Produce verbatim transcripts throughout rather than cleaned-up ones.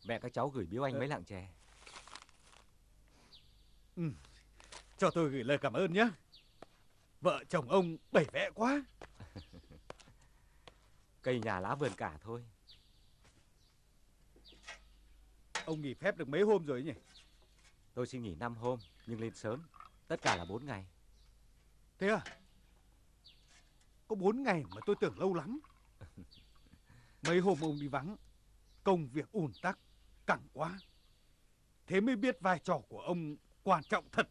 Mẹ các cháu gửi biếu anh mấy lạng chè. Ừ. Cho tôi gửi lời cảm ơn nhé. Vợ chồng ông bày vẽ quá. Cây nhà lá vườn cả thôi. Ông nghỉ phép được mấy hôm rồi nhỉ? Tôi xin nghỉ năm hôm, nhưng lên sớm. Tất cả là bốn ngày. Thế à? Có bốn ngày mà tôi tưởng lâu lắm. Mấy hôm ông đi vắng, công việc ùn tắc, căng quá. Thế mới biết vai trò của ông quan trọng thật.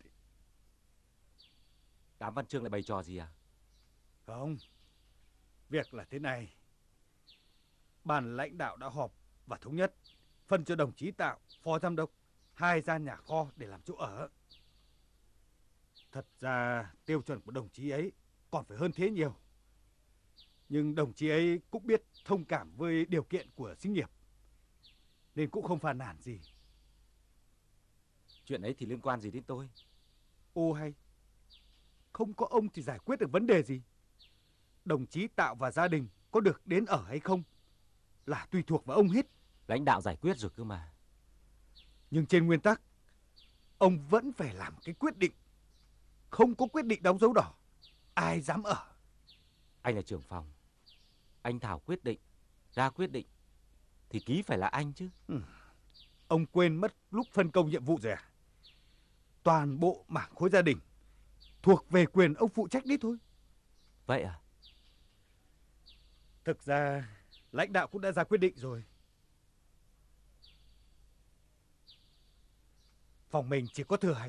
Đám Văn Chương lại bày trò gì à? Không. Việc là thế này. Ban lãnh đạo đã họp và thống nhất phân cho đồng chí Tạo, phó giám đốc, hai gian nhà kho để làm chỗ ở. Thật ra tiêu chuẩn của đồng chí ấy còn phải hơn thế nhiều. Nhưng đồng chí ấy cũng biết thông cảm với điều kiện của xí nghiệp, nên cũng không phàn nàn gì. Chuyện ấy thì liên quan gì đến tôi? Ô hay, không có ông thì giải quyết được vấn đề gì. Đồng chí Tạo và gia đình có được đến ở hay không là tùy thuộc vào ông hết. Lãnh đạo giải quyết rồi cơ mà. Nhưng trên nguyên tắc, ông vẫn phải làm cái quyết định. Không có quyết định đóng dấu đỏ, ai dám ở. Anh là trưởng phòng, anh thảo quyết định, ra quyết định thì ký phải là anh chứ. Ừ. Ông quên mất lúc phân công nhiệm vụ rồi à? Toàn bộ mảng khối gia đình thuộc về quyền ông phụ trách đấy thôi. Vậy à? Thực ra lãnh đạo cũng đã ra quyết định rồi. Phòng mình chỉ có thừa hành.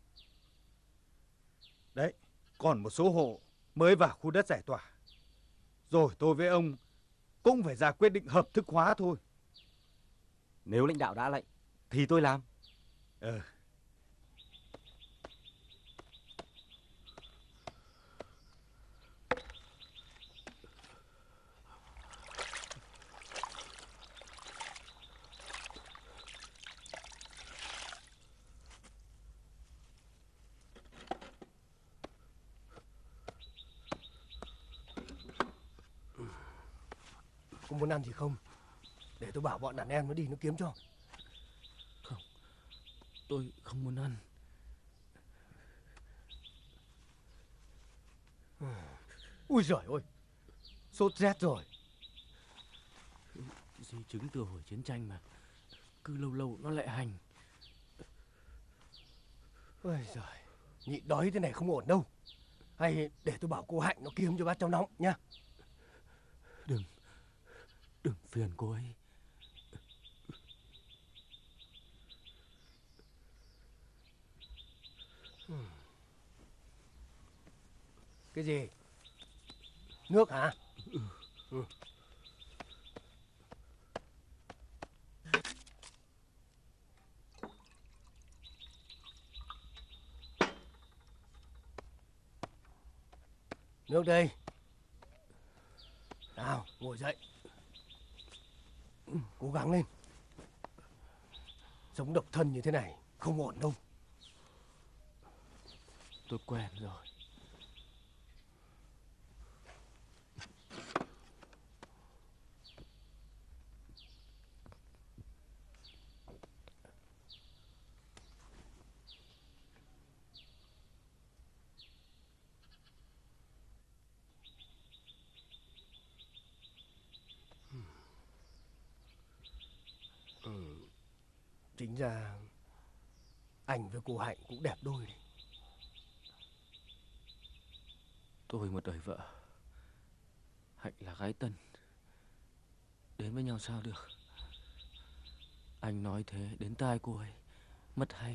Đấy, còn một số hộ mới vào khu đất giải tỏa. Rồi tôi với ông cũng phải ra quyết định hợp thức hóa thôi. Nếu lãnh đạo đã lệnh thì tôi làm. Ờ. Có muốn ăn gì không? Để tôi bảo bọn đàn em nó đi nó kiếm cho. Không, tôi không muốn ăn. Ui giời ơi, sốt rét rồi. Di chứng từ hồi chiến tranh mà, cứ lâu lâu nó lại hành. Ôi giời, nhịn đói thế này không ổn đâu. Hay để tôi bảo cô Hạnh nó kiếm cho bát cháo nóng nhá. Đừng, đừng phiền cô ấy. Cái gì? Nước hả? Ừ. Ừ. Nước đây. Nào, ngồi dậy. Cố gắng lên. Sống độc thân như thế này không ổn đâu. Tôi quen rồi. Ừ. Chính ra anh với cô Hạnh cũng đẹp đôi đấy. Tôi một đời vợ, Hạnh là gái tân, đến với nhau sao được. Anh nói thế đến tai cô ấy mất hay.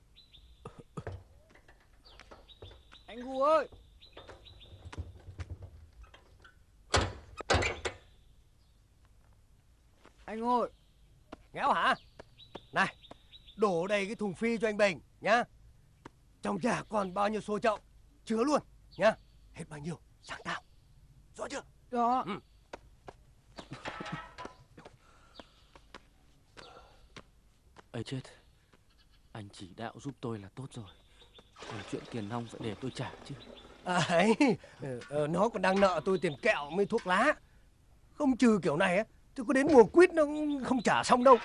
Anh Gu ơi! Anh ơi! Nghéo hả? Này, đổ đầy cái thùng phi cho anh Bình nhá. Trong nhà còn bao nhiêu xô chậu, chứa luôn nhá. Hết bao nhiêu, sang tao. Rõ chưa? Đó. Ừ. Ấy chết, anh chỉ đạo giúp tôi là tốt rồi. Còn chuyện tiền nong phải để tôi trả chứ. À, ấy, ờ, nó còn đang nợ tôi tiền kẹo với thuốc lá. Không trừ kiểu này á chứ có đến mùa quýt nó không trả xong đâu.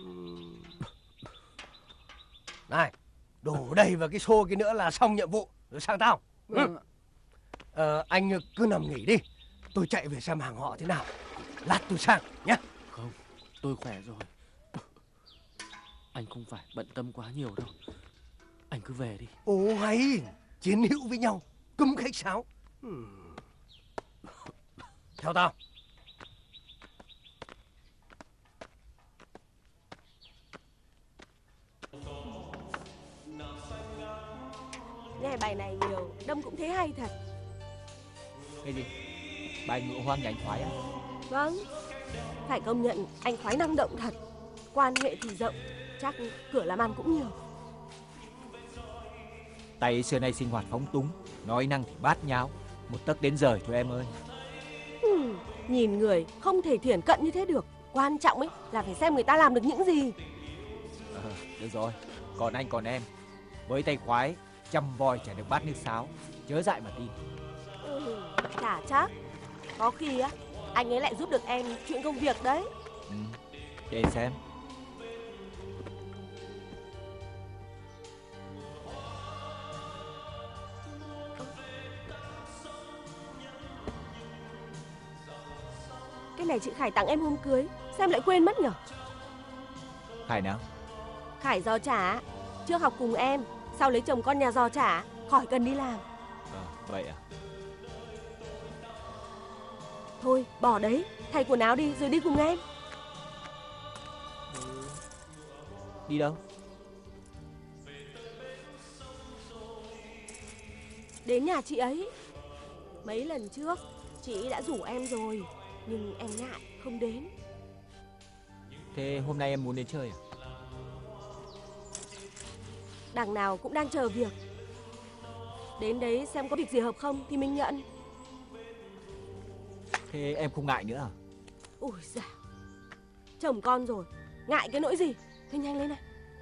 Này, đổ đầy vào cái xô kia nữa là xong nhiệm vụ rồi sang tao. Ừ. Ờ, anh cứ nằm nghỉ đi, tôi chạy về xem hàng họ thế nào, lát tôi sang nhé. Không, tôi khỏe rồi. Anh không phải bận tâm quá nhiều đâu. Anh cứ về đi. Ồ hay, chiến hữu với nhau, cấm khách sáo. Ừ. Theo tao. Nghe bài này nhiều, Đâm cũng thấy hay thật. Cái gì? Bài ngựa hoang nhà anh Khoái á? Vâng, phải công nhận anh Khoái năng động thật. Quan hệ thì rộng, chắc cửa làm ăn cũng nhiều. Tay xưa nay sinh hoạt phóng túng, nói năng thì bát nháo, một tấc đến rời thôi em ơi. Hmm, nhìn người không thể thiển cận như thế được. Quan trọng ấy là phải xem người ta làm được những gì. Ờ, được rồi, còn anh còn em. Với tay Khoái, trăm voi chả được bát nước sáo, chớ dại mà tin. Ừ, chả chắc. Có khi á, anh ấy lại giúp được em chuyện công việc đấy. Ừ, để xem. Cái này chị Khải tặng em hôm cưới, xem lại quên mất nhở? Khải nào? Khải giò chả, trước học cùng em, sau lấy chồng con nhà giò chả, khỏi cần đi làm. Ờ, vậy à? Thôi, bỏ đấy, thay quần áo đi rồi đi cùng em. Đi đâu? Đến nhà chị ấy. Mấy lần trước, chị đã rủ em rồi, nhưng em ngại, không đến. Thế hôm nay em muốn đến chơi à? Đằng nào cũng đang chờ việc. Đến đấy xem có việc gì hợp không thì mình nhận. Thế em không ngại nữa à? Ui dào, chồng con rồi, ngại cái nỗi gì. Thế nhanh lên này.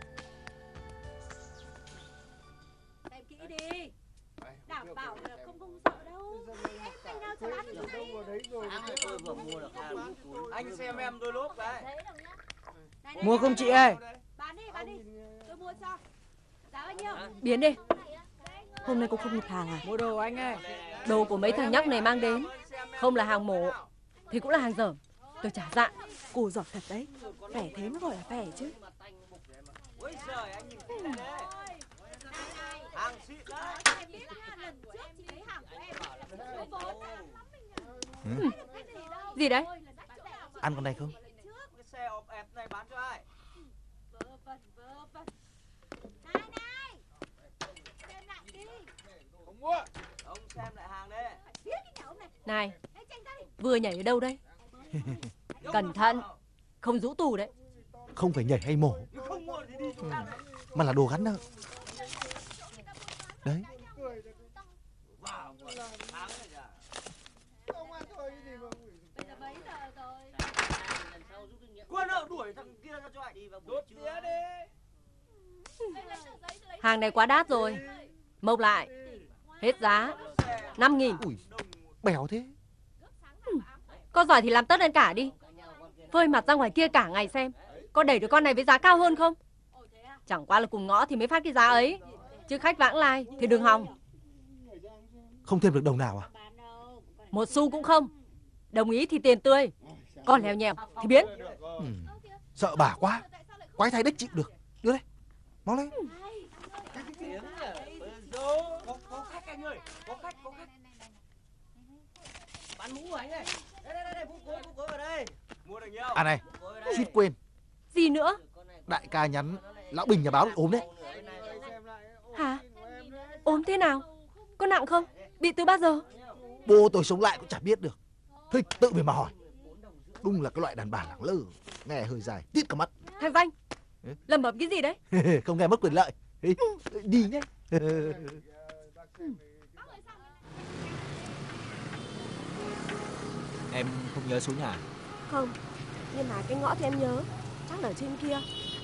Xem kỹ đi, đảm bảo là không không sợ đâu. Em tay nào cho bán được cái này. Tôi vừa mua được hai túi. Anh xem em đôi lốp đấy. Mua không chị ơi? Bán đi, bán đi, tôi mua cho. Giá bao nhiêu? Biến đi. Hôm nay cô không nhập hàng à? Mua đồ anh ơi. Đồ của mấy thằng nhóc này mang đến không là hàng mổ thì cũng là hàng dởm. Tôi trả dạ. Cô giỏi thật đấy. Vẻ thế mới gọi là vẻ chứ. Ôi giời, anh nhìn cái này đấy. Hàng xịn đấy. Em biết là lần trước chị lấy hàng của em có vốn. Ừ. Gì đấy? Ăn con này không? Cái xe ọp ẹp này bán cho ai? Vớ vẩn, vớ vẩn. Này này, xem lại đi. Không mua. Ông xem lại hàng đấy. Biết cái nhà ông này. Này, Đấy, tranh ra đi. vừa nhảy ở đâu đây? Cẩn thận, không rũ tù đấy. Không phải nhảy hay mổ, Không mua thì đi chỗ khác đấy. mà là đồ gắn nợ. Đấy. Wow, tháng này kìa. Bây giờ mấy giờ rồi? Quân nợ đuổi thằng kia ra cho anh. Đi vào buổi trưa đi. Lấy lấy tờ giấy, tôi lấy Hàng này quá đắt rồi. Mộc lại. Hết giá năm nghìn. Ui, bèo thế. Có giỏi thì làm tất lên cả đi. Phơi mặt ra ngoài kia cả ngày xem có đẩy được con này với giá cao hơn không. Chẳng qua là cùng ngõ thì mới phát cái giá ấy, chứ khách vãng lai thì đừng hòng. Không thêm được đồng nào à? Một xu cũng không. Đồng ý thì tiền tươi, còn lèo nhèo thì biến. Ừ. Sợ bà quá. Quái thai đếch chịu được. Đưa đây, mau lên. Có, có khách anh ơi, có khách, có khách. Bán mũ của anh ơi. Đây, đây, đây, đây, phú cối, phú cối vào đây. Mua được nhiều. À này, suýt quên. Gì nữa? Đại ca nhắn lão Bình nhà báo bị ốm đấy. Hả? Ốm thế nào? Có nặng không? Bị từ bao giờ? Bố tôi sống lại cũng chả biết được. Thôi tự về mà hỏi. Đúng là cái loại đàn bà lẳng lơ. Nghe hơi dài, tít cả mắt. Thằng Danh, lầm bầm cái gì đấy? Không nghe mất quyền lợi. Đi nhé. Em không nhớ số nhà? Không, nhưng mà cái ngõ thì em nhớ. Chắc là ở trên kia.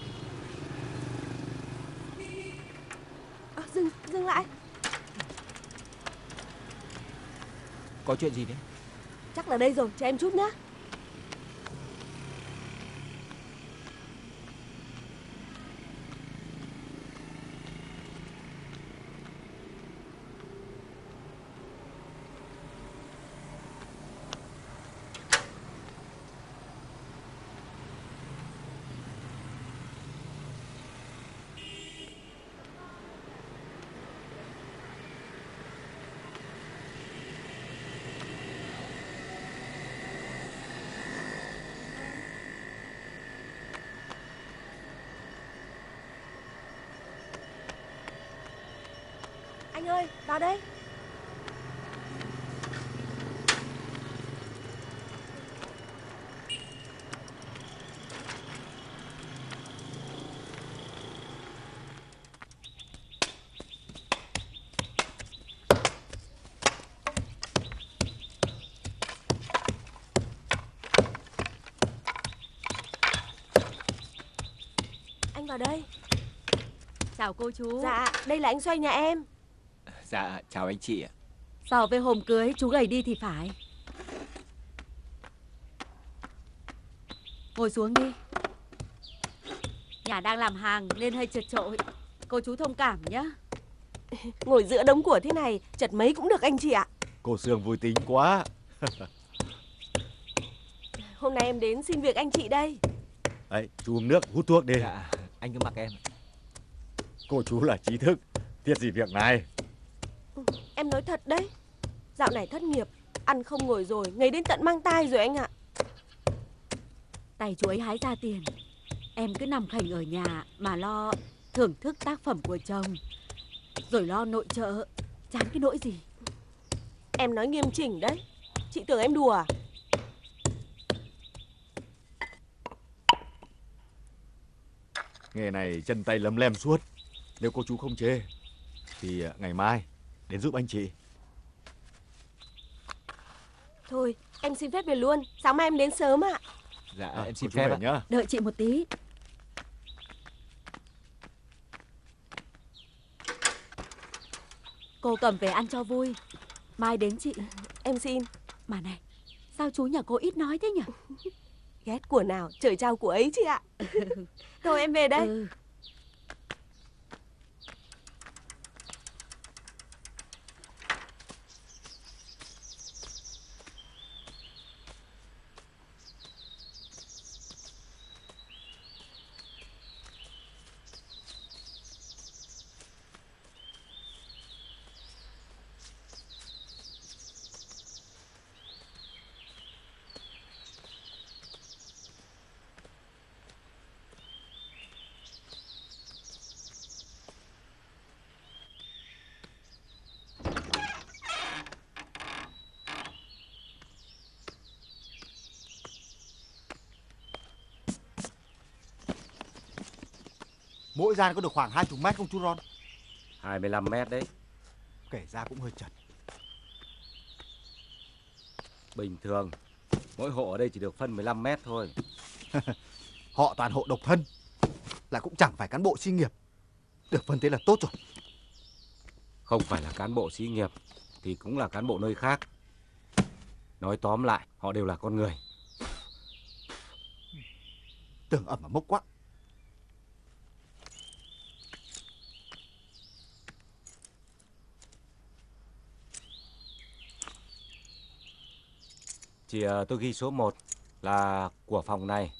À, dừng, dừng lại. Có chuyện gì đấy? Chắc là đây rồi, cho em chút nhá. ơi, vào đây. Anh vào đây. Chào cô chú. Dạ, đây là anh Xoay nhà em. Dạ, chào anh chị ạ. So với hôm cưới chú gầy đi thì phải. Ngồi xuống đi. Nhà đang làm hàng nên hơi chật chội. Cô chú thông cảm nhé. Ngồi giữa đống của thế này, chật mấy cũng được anh chị ạ. Cô Sương vui tính quá. Hôm nay em đến xin việc anh chị đây. Đấy, chú uống nước hút thuốc đi. Dạ, anh cứ mặc em. Cô chú là trí thức, thiết gì việc này. Em nói thật đấy. Dạo này thất nghiệp, ăn không ngồi rồi, ngấy đến tận mang tai rồi anh ạ. Tay chú ấy hái ra tiền. Em cứ nằm khảnh ở nhà mà lo thưởng thức tác phẩm của chồng, rồi lo nội trợ. Chán cái nỗi gì. Em nói nghiêm chỉnh đấy. Chị tưởng em đùa à? Nghề này chân tay lấm lem suốt. Nếu cô chú không chê thì ngày mai đến giúp anh chị. Thôi, em xin phép về luôn. Sáng mai em đến sớm ạ. Dạ, À, em xin cô chú phép về ạ. nhá. Đợi chị một tí. Cô cầm về ăn cho vui. Mai đến chị. Em xin. Mà này, sao chú nhà cô ít nói thế nhỉ? Ghét của nào, trời trao của ấy chị ạ. Thôi em về đây. Ừ. Mỗi gian có được khoảng hai mươi mét không chú Ron? hai mươi lăm mét đấy. Kể ra cũng hơi chật. Bình thường mỗi hộ ở đây chỉ được phân mười lăm mét thôi. Họ toàn hộ độc thân, là cũng chẳng phải cán bộ xí nghiệp. Được phân thế là tốt rồi. Không phải là cán bộ xí nghiệp thì cũng là cán bộ nơi khác. Nói tóm lại, họ đều là con người. Tưởng ẩm mà mốc quá. Chỉ uh, tôi ghi số một là của phòng này.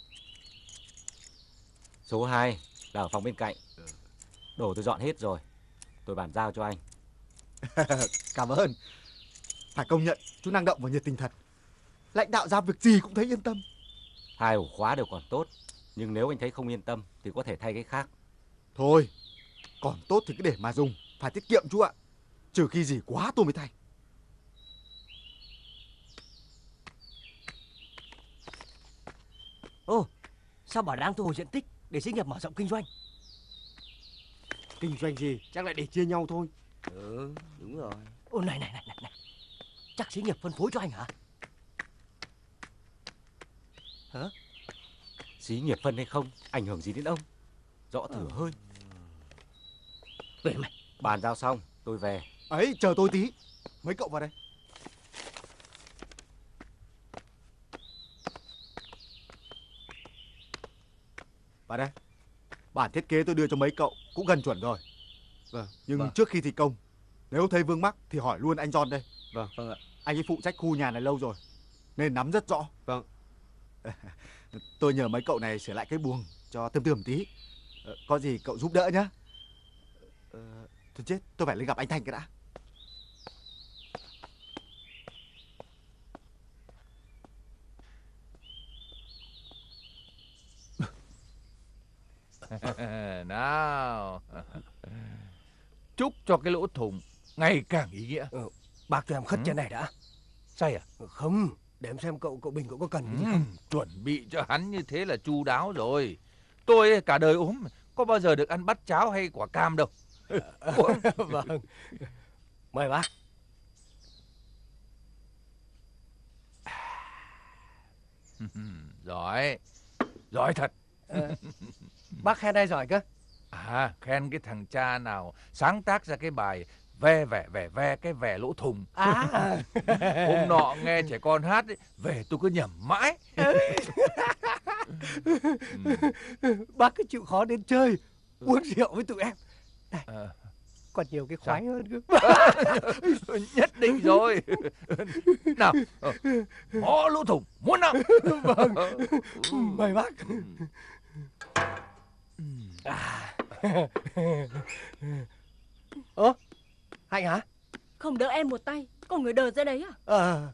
Số hai là ở phòng bên cạnh. Đồ tôi dọn hết rồi. Tôi bàn giao cho anh. Cảm ơn. Phải công nhận chú năng động và nhiệt tình thật. Lãnh đạo giao việc gì cũng thấy yên tâm. Hai ổ khóa đều còn tốt. Nhưng nếu anh thấy không yên tâm thì có thể thay cái khác. Thôi, còn tốt thì cứ để mà dùng. Phải tiết kiệm chú ạ. Trừ khi gì quá tôi mới thay. Ô, sao bảo đang thu hồi diện tích để xí nghiệp mở rộng kinh doanh? Kinh doanh gì, chắc lại để chia nhau thôi. Ừ, đúng rồi. Ô, này này này này này. Chắc xí nghiệp phân phối cho anh hả? Hả? Xí nghiệp phân hay không, ảnh hưởng gì đến ông? Rõ thử hơi. Về mày. Bàn giao xong, tôi về. Ấy, chờ tôi tí. Mấy cậu vào đây. Vào đây. Bản thiết kế tôi đưa cho mấy cậu cũng gần chuẩn rồi. Vâng. Nhưng vâng. trước khi thi công, nếu thấy vương mắc thì hỏi luôn anh John đây. Vâng, vâng ạ. Anh ấy phụ trách khu nhà này lâu rồi, nên nắm rất rõ. Vâng. Tôi nhờ mấy cậu này sửa lại cái buồng cho tươm tươm tí. Có gì cậu giúp đỡ nhá. Ờ, thôi chết, tôi phải lên gặp anh Thành cái đã. Nào, chúc cho cái lỗ thủng ngày càng ý nghĩa. Ừ, bác cho em khất Ừ. trên này đã. Say à? Không, để em xem cậu cậu Bình cậu có cần cái gì Ừ, không. chuẩn bị cho hắn như thế là chu đáo rồi. Tôi ấy, cả đời ốm có bao giờ được ăn bát cháo hay quả cam đâu. Uống. Vâng. Mời bác. Giỏi, giỏi thật. Ờ, bác khen ai giỏi cơ? À, khen cái thằng cha nào sáng tác ra cái bài ve vẻ vẻ ve cái vẻ lỗ thùng. À. Hôm nọ nghe trẻ con hát ấy, về tôi cứ nhẩm mãi. Bác cứ chịu khó đến chơi, uống rượu với tụi em. Này, À, còn nhiều cái khoái hơn cơ. nhất định rồi. Nào, ờ, ngõ lỗ thủng muốn nào. Vâng, mời bác. À. Ơ, Hạnh hả? Không đỡ em một tay, còn người đờ ra đấy à? Ờ.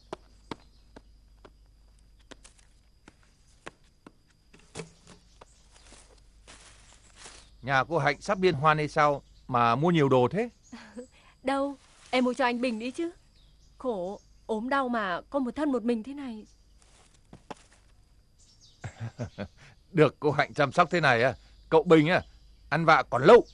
Nhà cô Hạnh sắp liên hoan hay sao mà mua nhiều đồ thế? Đâu, em mua cho anh Bình đi chứ. Khổ, ốm đau mà có một thân một mình thế này. Được cô Hạnh chăm sóc thế này à, cậu Bình à, ăn vạ còn lâu.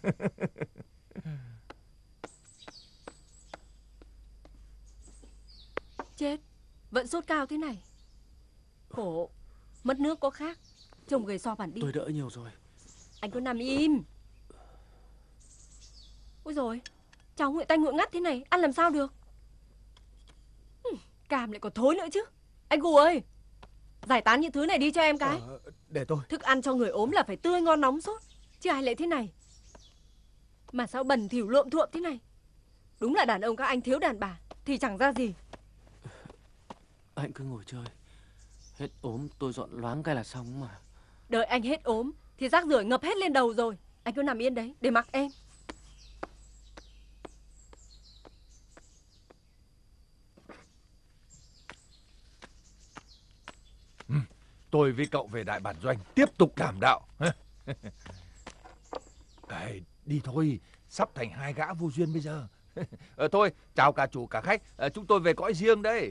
Chết, vẫn sốt cao thế này. Khổ, mất nước có khác. Trông gầy so bản đi. Tôi đỡ nhiều rồi. Anh cứ nằm im. Ôi rồi, cháu nguội tay nguội ngắt thế này, ăn làm sao được? Hừm, cam lại còn thối nữa chứ. Anh Gù ơi, giải tán những thứ này đi cho em cái. Ờ, để tôi. Thức ăn cho người ốm là phải tươi ngon nóng sốt, chứ ai lại thế này. Mà sao bẩn thỉu luộm thuộm thế này. Đúng là đàn ông các anh thiếu đàn bà thì chẳng ra gì. Anh cứ ngồi chơi. Hết ốm tôi dọn loáng cái là xong mà. Đợi anh hết ốm thì rác rưởi ngập hết lên đầu rồi. Anh cứ nằm yên đấy để mặc em. Ừ, tôi với cậu về đại bản doanh tiếp tục đảm đạo. Đấy, đi thôi, sắp thành hai gã vô duyên bây giờ. Ờ, thôi, chào cả chủ cả khách, ờ, chúng tôi về cõi riêng đây.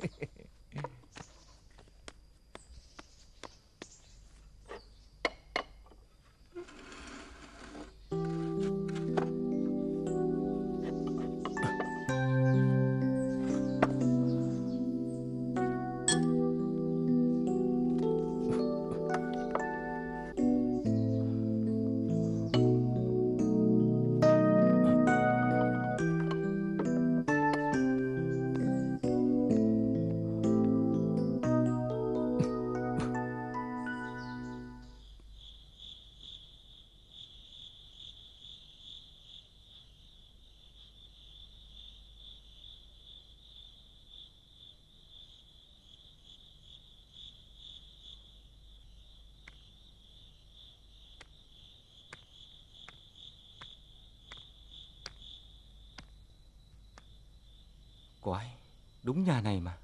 Quái, đúng nhà này mà.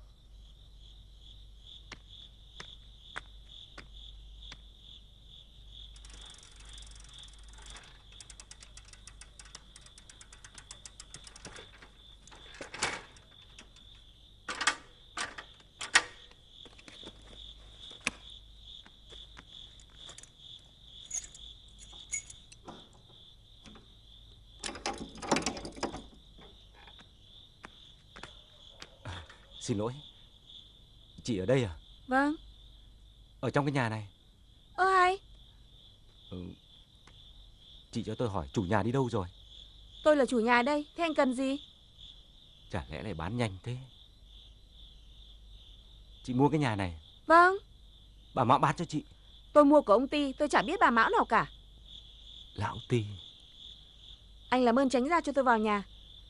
Xin lỗi, chị ở đây à? Vâng. Ở trong cái nhà này. Ơ hay, Ừ. Chị cho tôi hỏi chủ nhà đi đâu rồi? tôi là chủ nhà đây, thế anh cần gì? Chả lẽ lại bán nhanh thế? Chị mua cái nhà này, Vâng, bà Mão bán cho chị. tôi mua của ông Ti, tôi chả biết bà Mão nào cả. Lão Ti. Anh làm ơn tránh ra cho tôi vào nhà.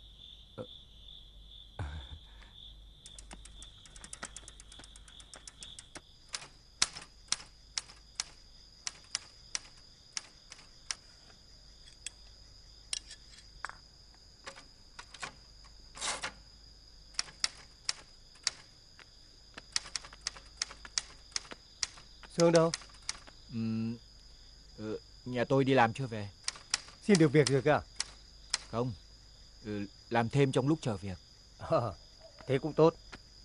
Sương đâu? Ừm, ừ, nhà tôi đi làm chưa về. Xin được việc rồi cơ à? Không, Ừ, làm thêm trong lúc chờ việc. Ờ, thế cũng tốt.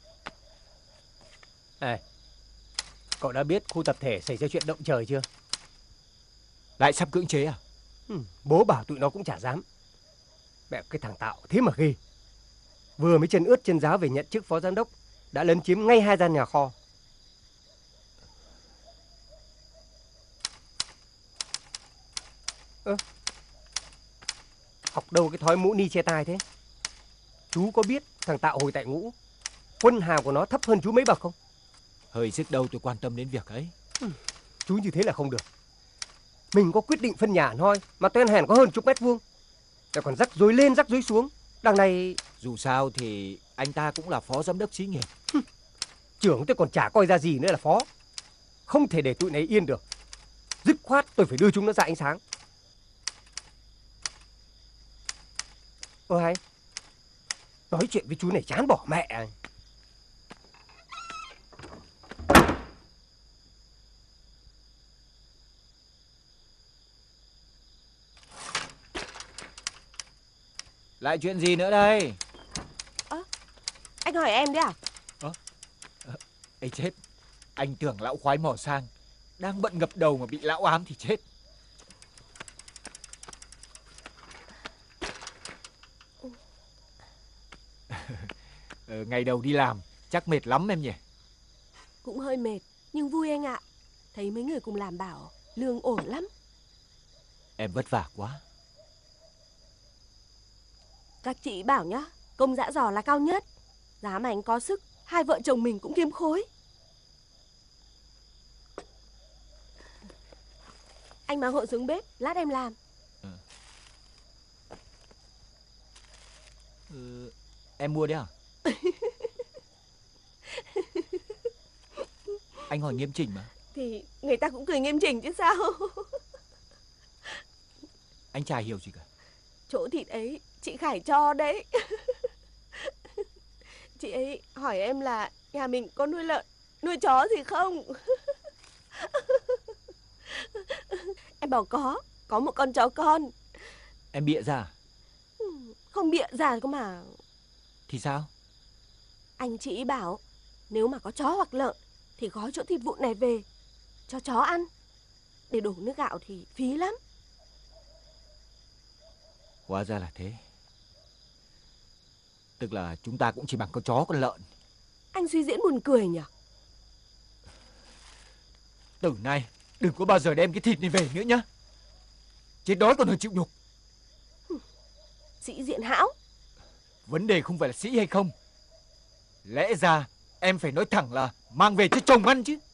Này, cậu đã biết khu tập thể xảy ra chuyện động trời chưa? Lại sắp cưỡng chế à? Ừ, bố bảo tụi nó cũng chả dám. Mẹ cái thằng Tạo thế mà ghê. Vừa mới chân ướt chân ráo về nhận chức phó giám đốc, đã lấn chiếm ngay hai gian nhà kho. Ơ, học đâu cái thói mũ ni che tai thế? Chú có biết thằng Tạo hồi tại ngũ, quân hàm của nó thấp hơn chú mấy bậc không? Hơi sức đâu tôi quan tâm đến việc ấy. Ừ, chú như thế là không được. Mình có quyết định phân nhà thôi mà tên hèn có hơn chục mét vuông, lại còn rắc rối lên rắc rối xuống. Đằng này dù sao thì anh ta cũng là phó giám đốc xí nghiệp. Trưởng tôi còn chả coi ra gì nữa là phó. Không thể để tụi này yên được. Dứt khoát tôi phải đưa chúng nó ra ánh sáng. Ơ hay, nói chuyện với chú này chán bỏ mẹ. Lại chuyện gì nữa đây? Ơ, anh hỏi em đấy à? Ơ, ê chết, anh tưởng lão khoái mò sang, đang bận ngập đầu mà bị lão ám thì chết. ờ, ngày đầu đi làm chắc mệt lắm em nhỉ? Cũng hơi mệt, nhưng vui anh ạ. Thấy mấy người cùng làm bảo lương ổn lắm. Em vất vả quá. Các chị bảo nhá, công dã giò là cao nhất. Giá mà anh có sức, hai vợ chồng mình cũng kiếm khối. Anh mang hộ xuống bếp, lát em làm. Ừ. Ừ, em mua đấy à? Anh hỏi nghiêm chỉnh mà. Thì người ta cũng cười nghiêm chỉnh chứ sao. Anh chả hiểu gì cả. Chỗ thịt ấy chị Khải cho đấy. Chị ấy hỏi em là nhà mình có nuôi lợn, nuôi chó gì không. Em bảo có, có một con chó con. Em bịa ra à? Không bịa ra cơ mà. Thì sao? Anh chị bảo nếu mà có chó hoặc lợn thì gói chỗ thịt vụn này về cho chó ăn. Để đổ nước gạo thì phí lắm. Hóa ra là thế. Tức là chúng ta cũng chỉ bằng con chó con lợn. Anh suy diễn buồn cười nhỉ? Từ nay đừng có bao giờ đem cái thịt này về nữa nhá. Chết đói còn hơn chịu nhục. Sĩ diện hão. Vấn đề không phải là sĩ hay không. Lẽ ra em phải nói thẳng là mang về cho chồng ăn chứ.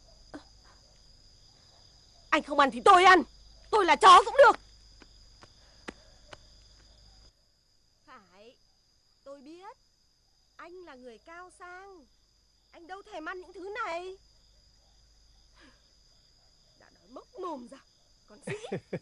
Anh không ăn thì tôi ăn. Tôi là chó cũng được. Phải, tôi biết. Anh là người cao sang. Anh đâu thèm ăn những thứ này. Đã nói mốc mồm ra. Còn sĩ.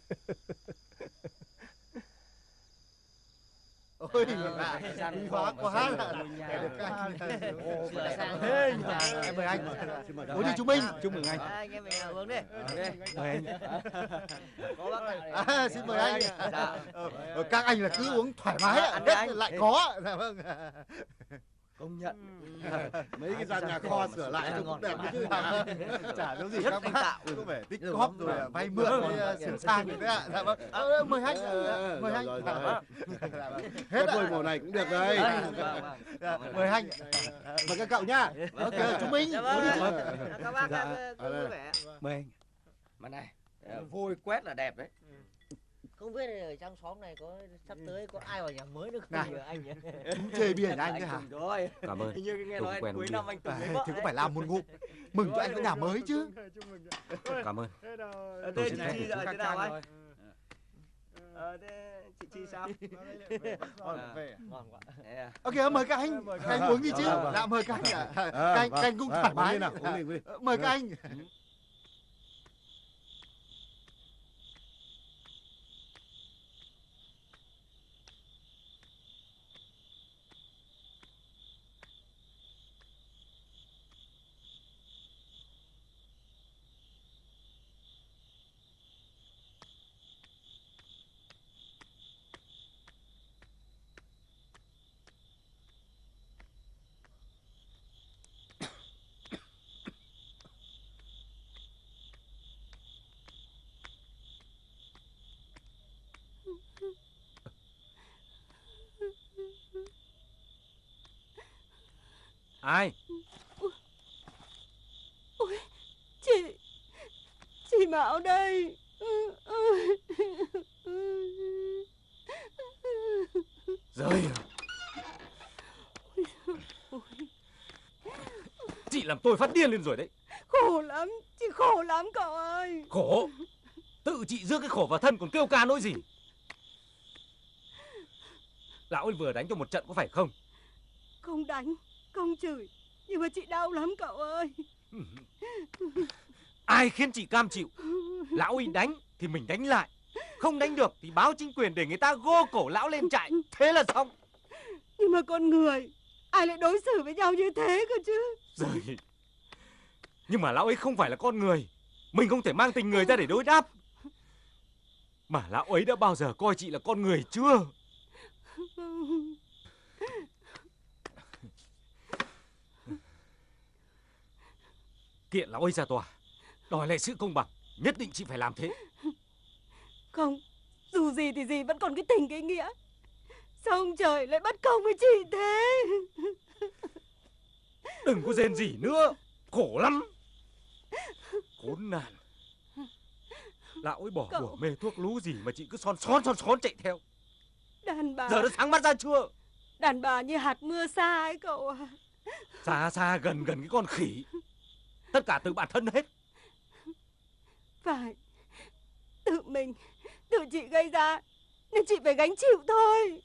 Ôi, quý hóa quá là được các anh. Thế nhỉ? Em mời anh. Uống đi chú Minh. Chúc mừng anh. Anh em mình uống đi. Mời anh. Có bác lại. À, xin mời anh. Ờ, các anh là cứ uống thoải mái ạ, hết lại có. Dạ vâng. Công nhận. Mấy cái gian nhà kho sửa lại cũng đẹp chứ. Chả giống gì hết anh Tạo. Có vẻ tích góp rồi vay mượn rồi sửa sang rồi đấy ạ. Dạ vâng. Mời anh. Mời anh. Hết rồi màu này cũng được đây. Mời anh. Mời các cậu nhá. Ok, chú Minh. Các bác cứ vui vẻ. Mời anh. Mà này, vôi quét là đẹp đấy. Không biết ở trong xóm này có sắp tới có ai vào nhà mới nữa không nhờ anh nhỉ? Chú chê bia nhà anh thế hả? Rồi. Cảm ơn. Hình như nghe Tôi nói quen cuối bia. năm anh từng lấy vợ. Thì cũng phải làm một ngụm. Mừng cho anh có nhà mới chứ. Cảm ơn. Thế chị Chi giờ thế nào anh? Ờ thế chị Chi sao? Ngon quá. Ok, mời các anh. Các anh uống đi chứ. Dạ mời các anh ạ. Các anh, các anh cũng thoải mái. Mời các anh. Ai? Ôi, chị, chị Mão đây. Rơi à? Chị làm tôi phát điên lên rồi đấy. Khổ lắm, chị khổ lắm cậu ơi. Khổ? Tự chị rước cái khổ vào thân còn kêu ca nỗi gì? Lão ấy vừa đánh cho một trận có phải không? Không đánh, không chửi, nhưng mà chị đau lắm cậu ơi. Ai khiến chị cam chịu? Lão ấy đánh thì mình đánh lại, không đánh được thì báo chính quyền để người ta gô cổ lão lên trại, thế là xong. Nhưng mà con người, ai lại đối xử với nhau như thế cơ chứ? Rồi. Nhưng mà lão ấy không phải là con người, mình không thể mang tình người ra để đối đáp. Mà lão ấy đã bao giờ coi chị là con người chưa? Kiện lão ấy ra tòa, đòi lại sự công bằng, nhất định chị phải làm thế. Không, dù gì thì gì vẫn còn cái tình cái nghĩa. Sao ông trời lại bất công với chị thế? Đừng có rên rỉ nữa, khổ lắm. Khốn nạn. Lão ấy bỏ Cậu... bùa mê thuốc lú gì mà chị cứ son son son son chạy theo. Đàn bà... Giờ đã sáng mắt ra chưa? Đàn bà như hạt mưa xa ấy cậu à. Xa xa gần gần cái con khỉ. Tất cả từ bản thân hết. Phải. Tự mình, tự chị gây ra, nên chị phải gánh chịu thôi.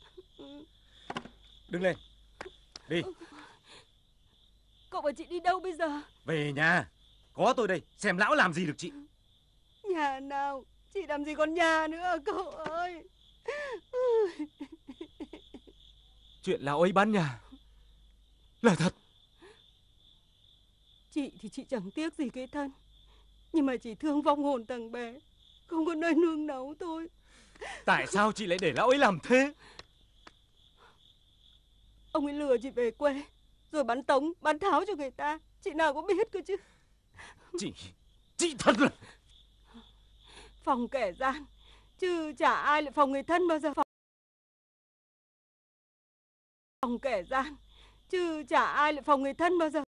Đứng lên. Đi. Cậu bảo chị đi đâu bây giờ? Về nhà. Có tôi đây, xem lão làm gì được chị. Nhà nào? Chị làm gì còn nhà nữa cậu ơi. Chuyện lão ấy bán nhà là thật. Chị thì chị chẳng tiếc gì cái thân, nhưng mà chỉ thương vong hồn thằng bé, không có nơi nương náu thôi. Tại sao chị lại để lão ấy làm thế? Ông ấy lừa chị về quê, rồi bán tống, bán tháo cho người ta. Chị nào có biết cơ chứ. Chị, chị thật là... Phòng kẻ gian, chứ chả ai lại phòng người thân bao giờ. Phòng, phòng kẻ gian, chứ chả ai lại phòng người thân bao giờ.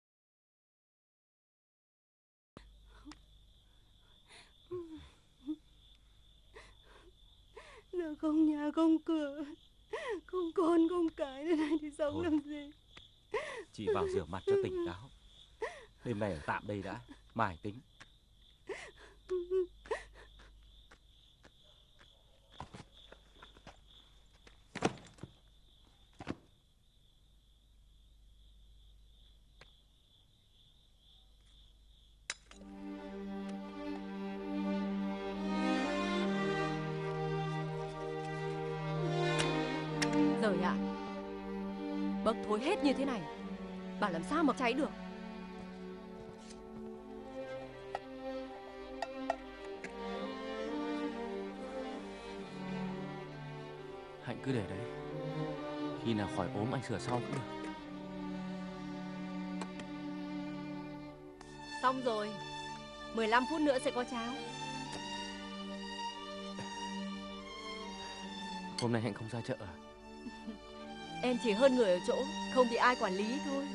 Giờ không nhà không cửa, không con không cái, thế này thì sống Thôi, làm gì? chị vào rửa mặt cho tỉnh táo. Đêm nay ở tạm đây đã, mai tính. Rồi ạ. Bốc thối hết như thế này, bảo làm sao mà cháy được. Hạnh cứ để đấy, khi nào khỏi ốm anh sửa sau cũng được. Xong rồi, mười lăm phút nữa sẽ có cháo. Hôm nay Hạnh không ra chợ à? Em chỉ hơn người ở chỗ không bị ai quản lý thôi.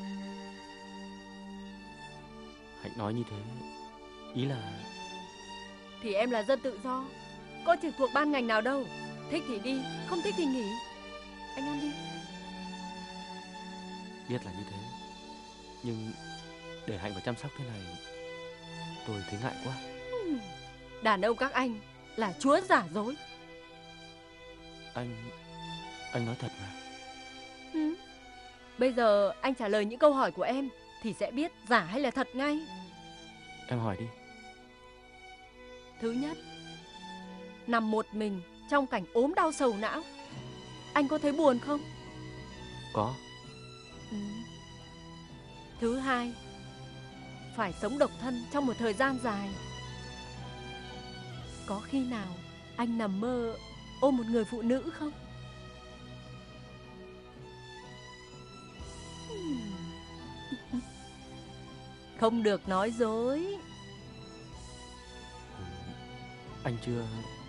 Hạnh nói như thế, ý là... Thì em là dân tự do, có trực thuộc ban ngành nào đâu. Thích thì đi, không thích thì nghỉ. Anh ăn đi. Biết là như thế, nhưng để Hạnh phải chăm sóc thế này, tôi thấy ngại quá. Đàn ông các anh là chúa giả dối. Anh... anh nói thật mà. Ừ. Bây giờ anh trả lời những câu hỏi của em thì sẽ biết giả hay là thật ngay. Em hỏi đi. Thứ nhất, nằm một mình trong cảnh ốm đau sầu não, anh có thấy buồn không? Có. Ừ. Thứ hai, phải sống độc thân trong một thời gian dài, có khi nào anh nằm mơ ôm một người phụ nữ không? Không được nói dối. Anh chưa...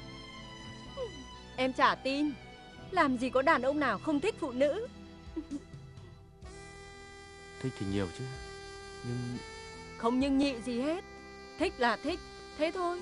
Em chả tin. Làm gì có đàn ông nào không thích phụ nữ. Thích thì nhiều chứ. Nhưng Không nhưng nhị gì hết. Thích là thích, thế thôi.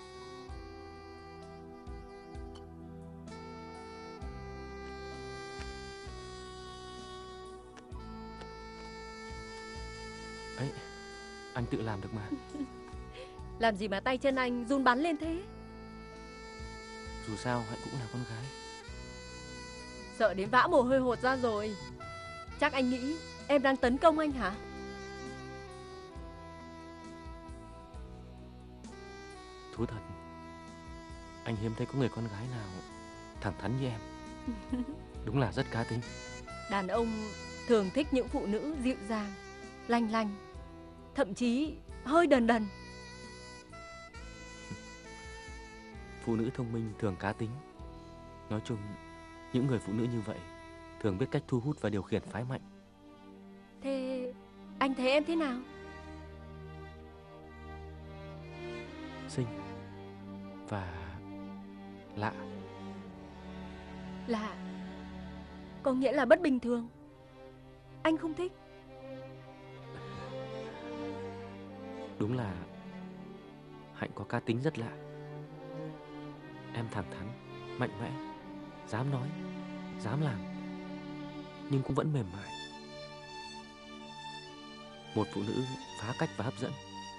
ấy, anh tự làm được mà. Làm gì mà tay chân anh run bắn lên thế? Dù sao Hạnh cũng là con gái. Sợ đến vã mồ hôi hột ra rồi. Chắc anh nghĩ em đang tấn công anh hả? Thú thật, anh hiếm thấy có người con gái nào thẳng thắn như em. Đúng là rất cá tính. Đàn ông thường thích những phụ nữ dịu dàng, lanh lanh, thậm chí hơi đần đần. Phụ nữ thông minh thường cá tính. Nói chung, những người phụ nữ như vậy thường biết cách thu hút và điều khiển phái mạnh. Thế anh thấy em thế nào? Xinh và lạ. Lạ có nghĩa là bất bình thường. Anh không thích. Đúng là Hạnh có cá tính rất lạ. Em thẳng thắn, mạnh mẽ, dám nói, dám làm, nhưng cũng vẫn mềm mại. Một phụ nữ phá cách và hấp dẫn.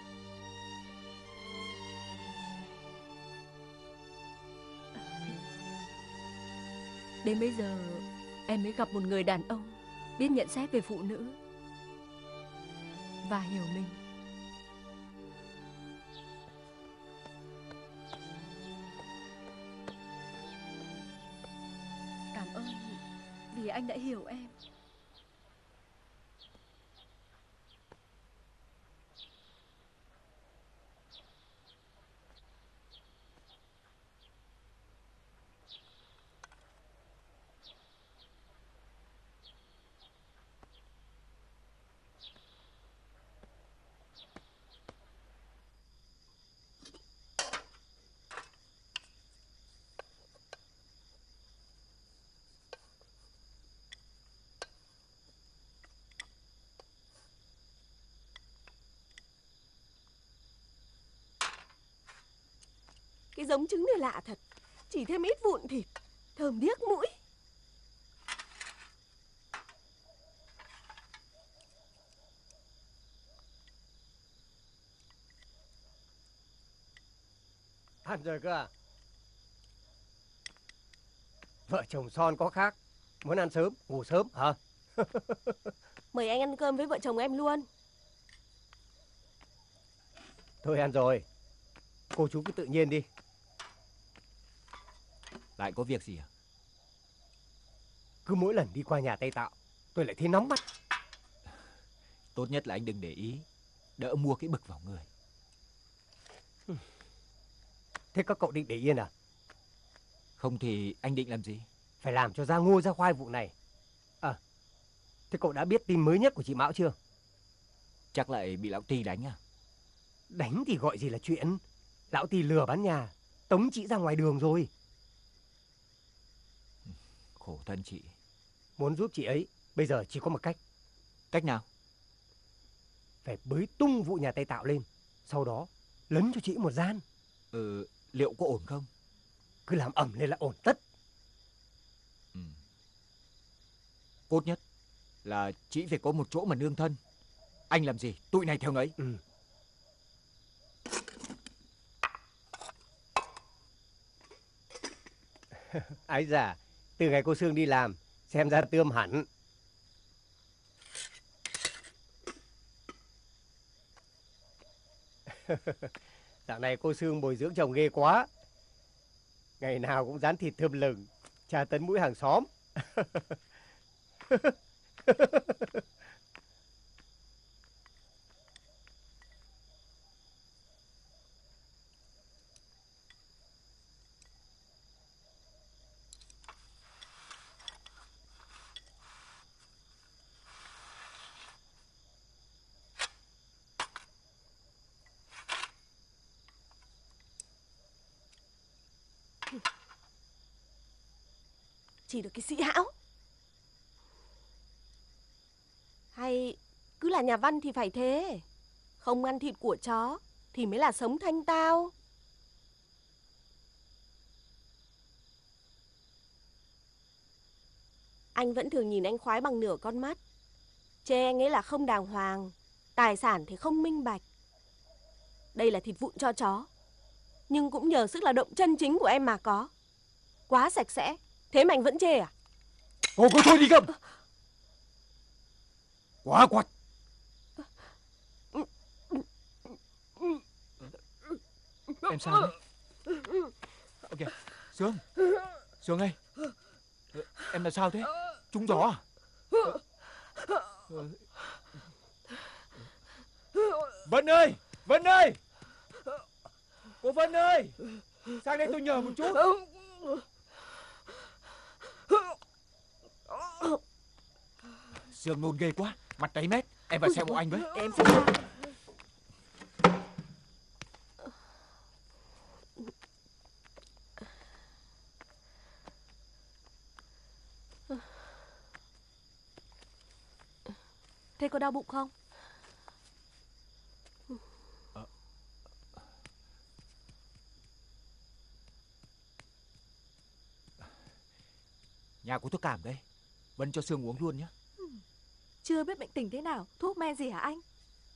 Đến bây giờ em mới gặp một người đàn ông biết nhận xét về phụ nữ và hiểu mình. Cảm ơn vì anh đã hiểu em. Cái giống trứng này lạ thật. Chỉ thêm ít vụn thịt, thơm điếc mũi. Ăn rồi cơ à? Vợ chồng son có khác. Muốn ăn sớm, ngủ sớm hả? Mời anh ăn cơm với vợ chồng em luôn. Tôi ăn rồi. Cô chú cứ tự nhiên đi. Lại có việc gì à? Cứ mỗi lần đi qua nhà Tây Tạo, tôi lại thấy nóng mắt. Tốt nhất là anh đừng để ý, đỡ mua cái bực vào người. Thế các cậu định để yên à? Không thì anh định làm gì? Phải làm cho ra ngô ra khoai vụ này. À, thế cậu đã biết tin mới nhất của chị Mão chưa? Chắc lại bị lão Ti đánh à? Đánh thì gọi gì là chuyện. Lão Ti lừa bán nhà, tống chị ra ngoài đường rồi. Khổ thân chị. Muốn giúp chị ấy, bây giờ chỉ có một cách. Cách nào? Phải bới tung vụ nhà Tây Tạo lên, sau đó lấn cho chị một gian. Ừ, liệu có ổn không? Cứ làm ẩm lên là ổn tất. Ừ. Cốt nhất là chị phải có một chỗ mà nương thân. Anh làm gì, tụi này theo nấy. Ừ. Ái da, từ ngày cô Sương đi làm, xem ra tươm hẳn. Dạo này cô Sương bồi dưỡng chồng ghê quá. Ngày nào cũng rán thịt thơm lừng, tra tấn mũi hàng xóm. Chỉ được cái sĩ hão. Hay là nhà văn thì phải thế. Không ăn thịt của chó thì mới là sống thanh tao. Anh vẫn thường nhìn anh Khoái bằng nửa con mắt. Chê anh ấy là không đàng hoàng, tài sản thì không minh bạch. Đây là thịt vụn cho chó, nhưng cũng nhờ sức lao động chân chính của em mà có. Quá sạch sẽ, thế mà anh vẫn chê à? Cô cứ thôi đi cầm. Quá quạt. Em sao đấy? Ok, Sương. Sương ơi. Em là sao thế? Trúng gió à? Vân ơi! Vân ơi! Cô Vân ơi! Sang đây tôi nhờ một chút. Sương nôn ghê quá, mặt tái mét. Em vào xe bộ anh với. Em sẽ ra. Thế có đau bụng không? Ờ. Nhà có thuốc cảm đây. Vân cho Sương uống luôn nhé. Chưa biết bệnh tình thế nào, thuốc men gì hả anh?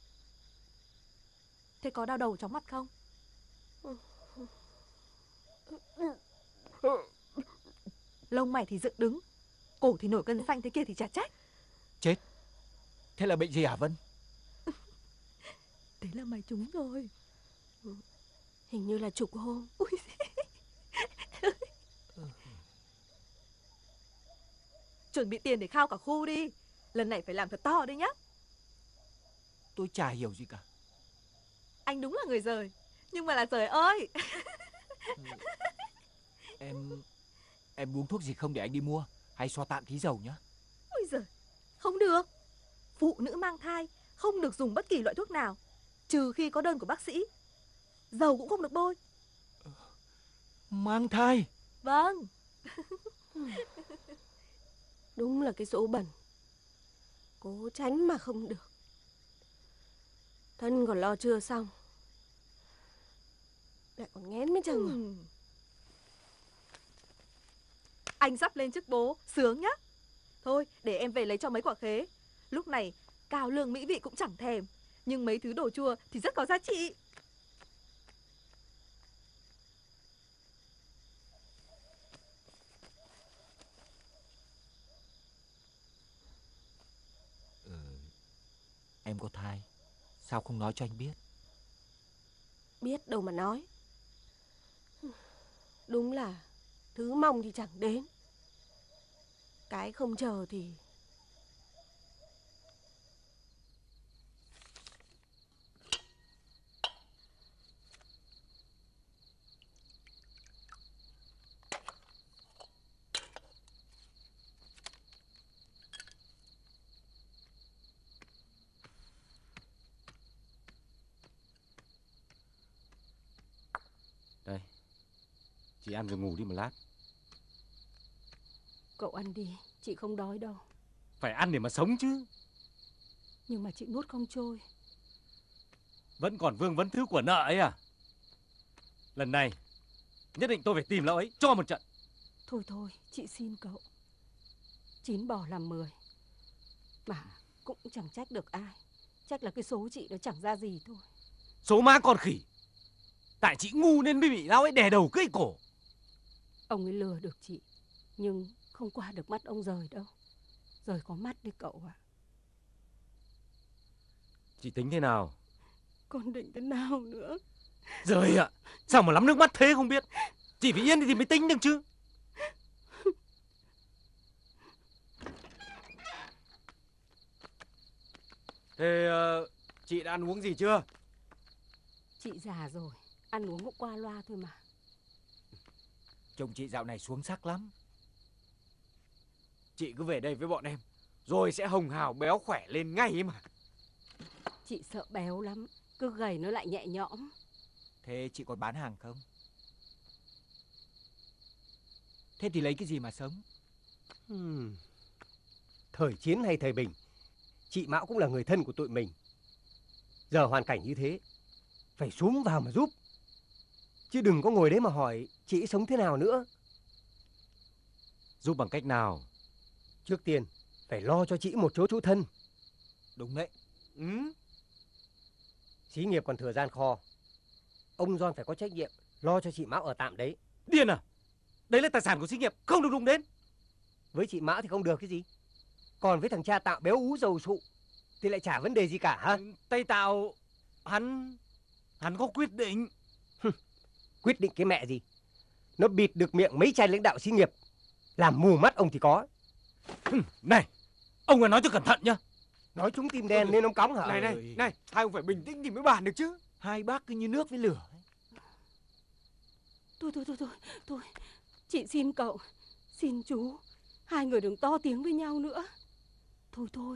Thế có đau đầu chóng mặt không? Lông mày thì dựng đứng, cổ thì nổi cân xanh thế kia thì chả trách. Chết. Thế là bệnh gì hả Vân? Thế là mày trúng rồi. Hình như là chục hôm. Ui. Chuẩn bị tiền để khao cả khu đi. Lần này phải làm thật to đấy nhá. Tôi chả hiểu gì cả. Anh đúng là người giời. Nhưng mà là giời ơi. Em... Em uống thuốc gì không để anh đi mua? Hay xoa tạm tí dầu nhá. Ôi giời, không được. Phụ nữ mang thai không được dùng bất kỳ loại thuốc nào, trừ khi có đơn của bác sĩ. Dầu cũng không được bôi. Mang thai? Vâng. Đúng là cái số bẩn. Cố tránh mà không được. Thân còn lo chưa xong, lại còn nghén mới chừng. Ừ. Anh sắp lên chức bố, sướng nhá. Thôi, để em về lấy cho mấy quả khế. Lúc này, cao lương mỹ vị cũng chẳng thèm. Nhưng mấy thứ đồ chua thì rất có giá trị. Ừ. Em có thai, sao không nói cho anh biết? Biết đâu mà nói. Đúng là thứ mong thì chẳng đến, cái không chờ thì... Đây, chị ăn rồi ngủ đi một lát. Cậu ăn đi, chị không đói đâu. Phải ăn để mà sống chứ. Nhưng mà chị nuốt không trôi. Vẫn còn vương vấn thứ của nợ ấy à? Lần này nhất định tôi phải tìm lão ấy cho một trận. Thôi thôi, chị xin cậu. Chín bỏ làm mười. Mà cũng chẳng trách được ai. Chắc là cái số chị nó chẳng ra gì thôi. Số má con khỉ. Tại chị ngu nên mới bị lão ấy đè đầu cưỡi cổ. Ông ấy lừa được chị, nhưng không qua được mắt ông Giời đâu. Giời có mắt đấy cậu ạ. Chị tính thế nào? Con định thế nào nữa? Giời ạ, sao mà lắm nước mắt thế không biết. Chị phải yên thì mới tính được chứ. Thế uh, chị đã ăn uống gì chưa? Chị già rồi, ăn uống cũng qua loa thôi mà. Chồng chị dạo này xuống sắc lắm. Chị cứ về đây với bọn em, rồi sẽ hồng hào béo khỏe lên ngay ấy mà. Chị sợ béo lắm, cứ gầy nó lại nhẹ nhõm. Thế chị còn bán hàng không? Thế thì lấy cái gì mà sống? Hmm. Thời chiến hay thời bình, Chị Mão cũng là người thân của tụi mình. Giờ hoàn cảnh như thế, phải xúm vào mà giúp. Chứ đừng có ngồi đấy mà hỏi chị sống thế nào nữa. Giúp bằng cách nào? Trước tiên, phải lo cho chị một chỗ trú thân. Đúng đấy. Ừ. Xí nghiệp còn thừa gian kho. Ông Giòn phải có trách nhiệm lo cho chị Mão ở tạm đấy. Điên à? Đấy là tài sản của xí nghiệp, không được đụng đến. Với chị Mão thì không được cái gì. Còn với thằng cha Tạo béo ú dầu sụ thì lại chả vấn đề gì cả hả? Tay Tạo, hắn... hắn có quyết định. Quyết định cái mẹ gì? Nó bịt được miệng mấy trai lãnh đạo xí nghiệp, làm mù mắt ông thì có. Này, ông phải nói cho cẩn thận nhá. Nói chúng tim đen nên ông cóng hả? Này này, này, hai ông phải bình tĩnh thì mới bàn được chứ. Hai bác cứ như nước với lửa. Thôi thôi thôi thôi thôi, chị xin cậu, xin chú, hai người đừng to tiếng với nhau nữa. Thôi thôi.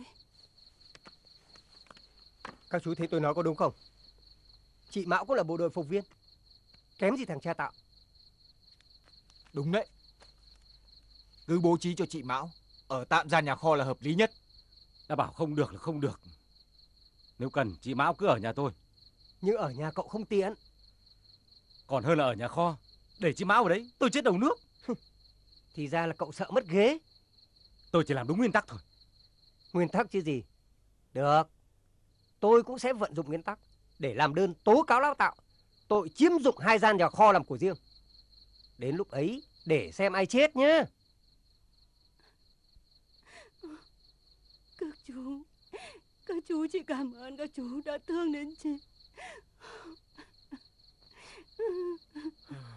Các chú thấy tôi nói có đúng không? Chị Mão cũng là bộ đội phục viên, kém gì thằng cha Tạo. Đúng đấy. Cứ bố trí cho chị Mão ở tạm ra nhà kho là hợp lý nhất. Đã bảo không được là không được. Nếu cần chị Mão cứ ở nhà tôi. Nhưng ở nhà cậu không tiện. Còn hơn là ở nhà kho. Để chị Mão ở đấy tôi chết đầu nước. Thì ra là cậu sợ mất ghế. Tôi chỉ làm đúng nguyên tắc thôi. Nguyên tắc chứ gì. Được, tôi cũng sẽ vận dụng nguyên tắc để làm đơn tố cáo Lão Tạo tội chiếm dụng hai gian nhà kho làm của riêng. Đến lúc ấy để xem ai chết nhé. Các chú, các chú chị cảm ơn các chú đã thương đến chị.